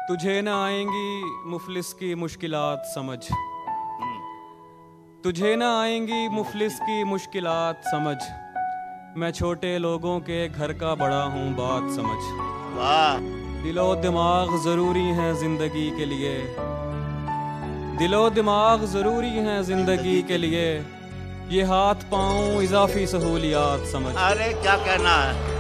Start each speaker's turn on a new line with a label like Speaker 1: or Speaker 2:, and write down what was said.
Speaker 1: तुझे न आएंगी मुफलिस की मुश्किलात समझ, तुझे न आएंगी मुफलिस की मुश्किलात समझ। मैं छोटे लोगों के घर का बड़ा हूँ बात समझ।
Speaker 2: वाह।
Speaker 1: दिलो दिमाग ज़रूरी है ज़िंदगी के लिए, दिलो दिमाग ज़रूरी है ज़िंदगी के लिए। ये हाथ पाँव इजाफी सहूलियात समझ।
Speaker 2: अरे क्या कहना है।